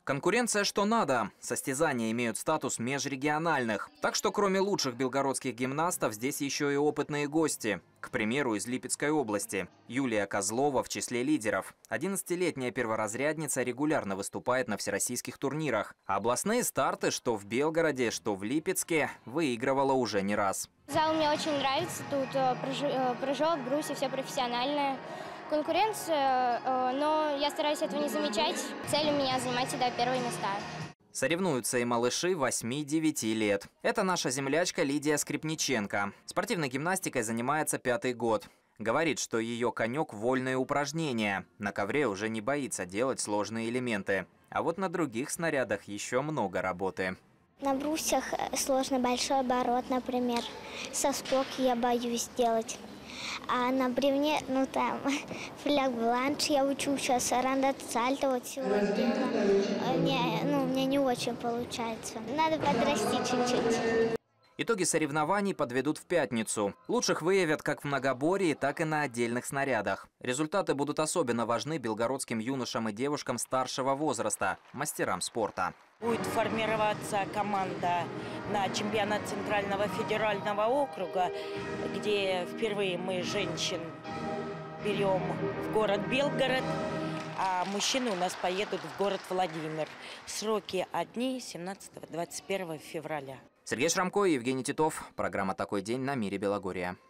Конкуренция что надо. Состязания имеют статус межрегиональных. Так что кроме лучших белгородских гимнастов, здесь еще и опытные гости. К примеру, из Липецкой области. Юлия Козлова в числе лидеров. 11-летняя перворазрядница регулярно выступает на всероссийских турнирах. А областные старты, что в Белгороде, что в Липецке, выигрывала уже не раз. Зал мне очень нравится. Тут прыжок, брусья, все профессиональное. Конкуренция, но я стараюсь этого не замечать. Цель у меня занимать всегда первые места. Соревнуются и малыши 8-9 лет. Это наша землячка Лидия Скрипниченко. Спортивной гимнастикой занимается 5-й год. Говорит, что ее конек – вольные упражнения. На ковре уже не боится делать сложные элементы. А вот на других снарядах еще много работы. На брусьях сложно большой оборот, например. Соскок я боюсь делать. А на бревне, там, фляг-бланш я учу сейчас, рандат сальто вот сегодня делала. У меня не очень получается. Надо подрасти чуть-чуть. Итоги соревнований подведут в пятницу. Лучших выявят как в многоборье, так и на отдельных снарядах. Результаты будут особенно важны белгородским юношам и девушкам старшего возраста, мастерам спорта. Будет формироваться команда на чемпионат Центрального федерального округа, где впервые мы женщин берем в город Белгород, а мужчины у нас поедут в город Владимир. Сроки одни 17-21 февраля. Сергей Шрамко и Евгений Титов. Программа «Такой день» на Мире Белогорья.